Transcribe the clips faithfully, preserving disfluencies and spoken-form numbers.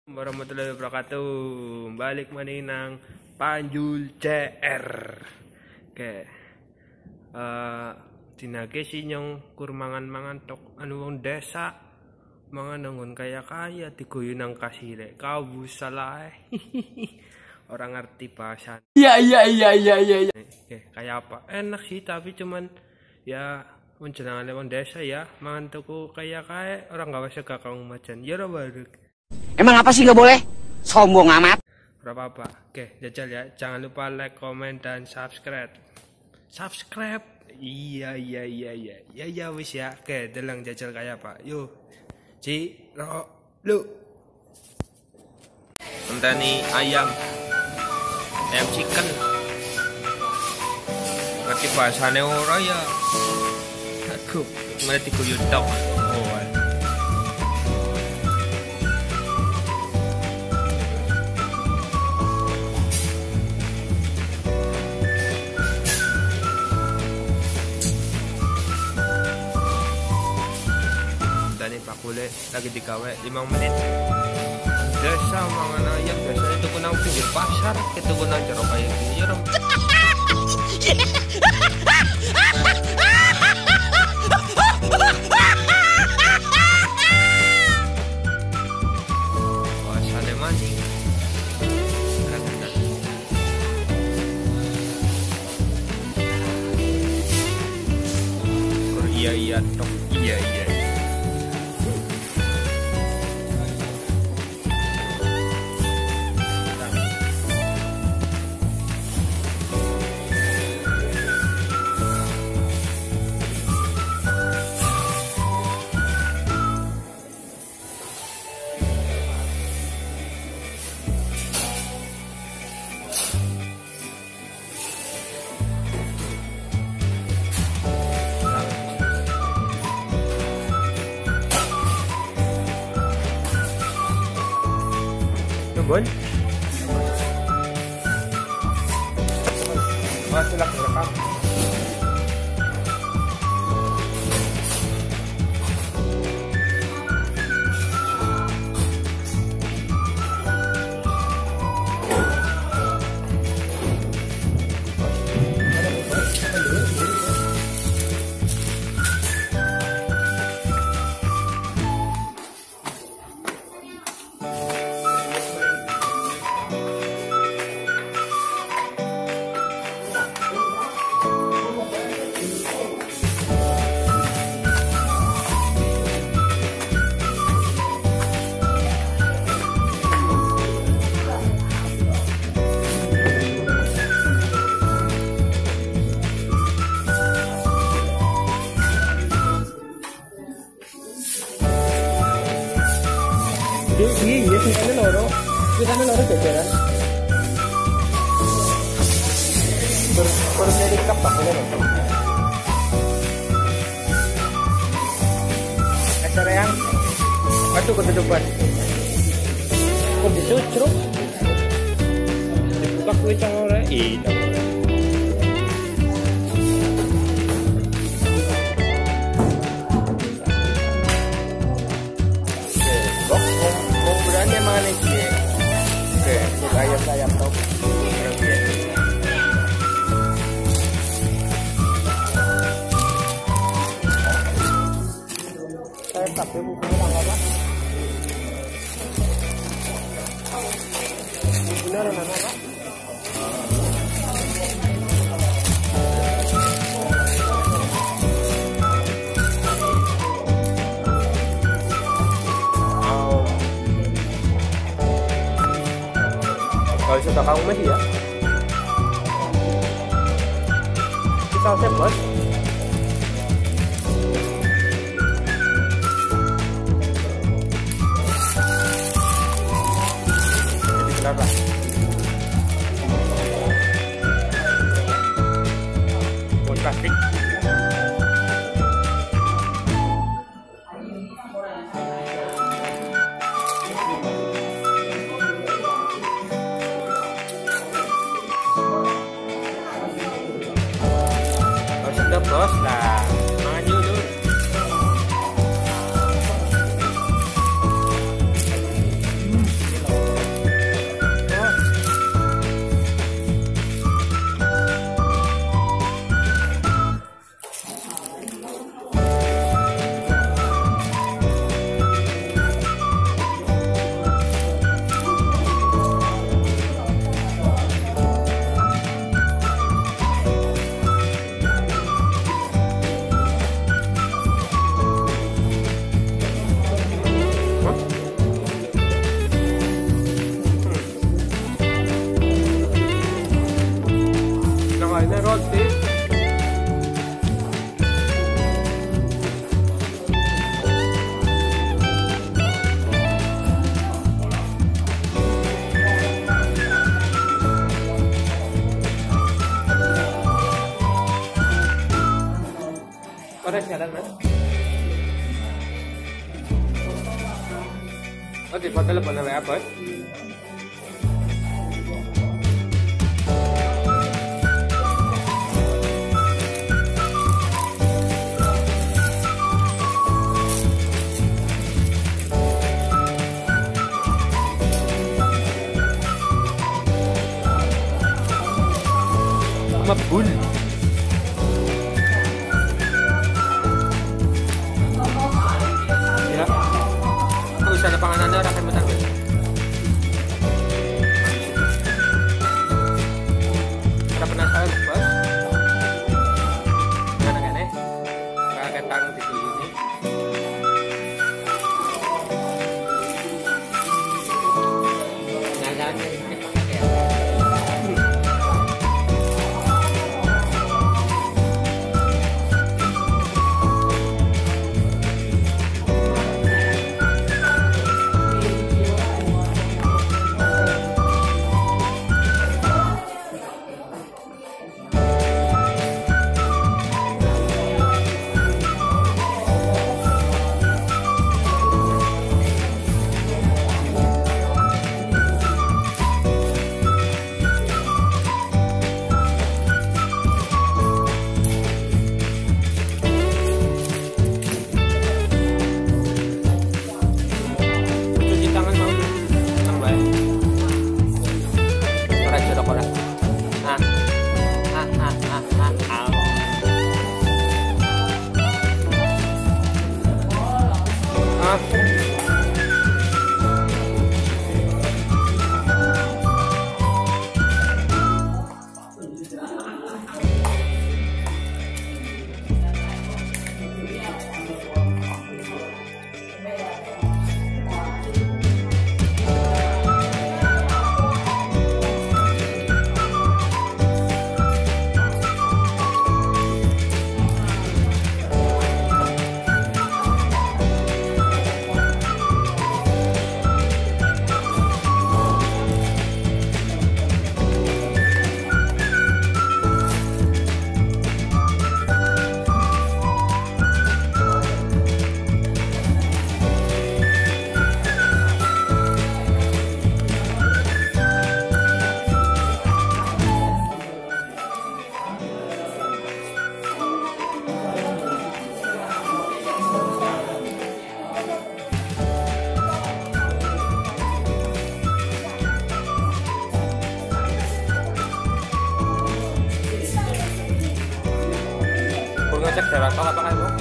Warahmatullahi wabarakatuh. Balik maning nang Panjul C R. Oke. Uh, dinake sinyong kur mangan-mangan tok anu wong desa. Mangan nanggon kaya-kaya digoyo nang kasire. Kau salah. Orang ngerti bahasa. Iya iya iya iya iya. Oke, kayak apa? Enak sih tapi cuman ya menjenengan wong desa ya mangan tuku kaya-kaya orang gak usah kakang macan. Ya ora baru. Emang apa sih nggak boleh? Sombong amat. Berapa apa? Oke, jajal ya. Jangan lupa like, komen, dan subscribe. Subscribe. Iya, iya, iya, iya. Ya, ya, wis ya. Oke, deleng jajal kayak apa? Yuk. Ci, ro, lu. Enteni ayam. Ayam chicken. Ngerti bahasane ora ya? Aku mulai diguyur tok. Oh, Pak Kule lagi digawe lima menit. Desa mangan ayam biasanya tuku nang pinggir pasar, ketuku nang jero kaya gini ya rom. Puasane maning. Iya iya tok, iya iya. Bon. Masih lagi rekam. Iya, iya, sisanya loro, sisanya loro jajaran. Ber, bermeri kapak ya loh. Acara yang, aduh ketutupan. Kok disucruk? Dibuka kue cangore, iya. Ayam-ayam tau. Saya tapi bukunya tanggal apa? Bukunya ada nama apa? Kalau sudah kamu masih ya, kita usah bos. Jadi berapa? Buat plastik. Bos lah, maju dulu. telepon W A bos. Mabul. Ya. Kau bisa ada panganan ada kan matang. Ada penasaran bos? Mana kan eh? Kaget tang di sini. Ngalan ya. Ngecek jarak tol apa kamu?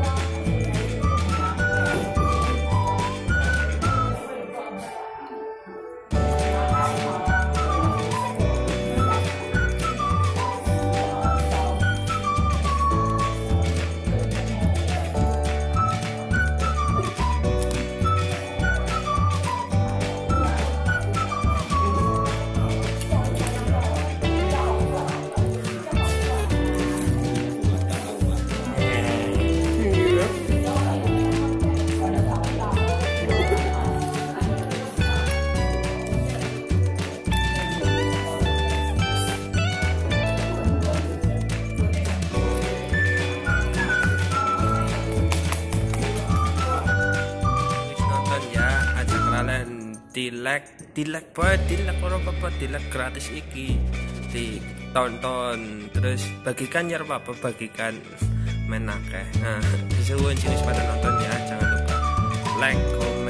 Di like, di like buat, di like orang apa, di like gratis iki, ditonton, terus bagikan ya apa, bagikan menakeh. Nah, sesuatu jenis pada nonton ya, jangan lupa like, comment.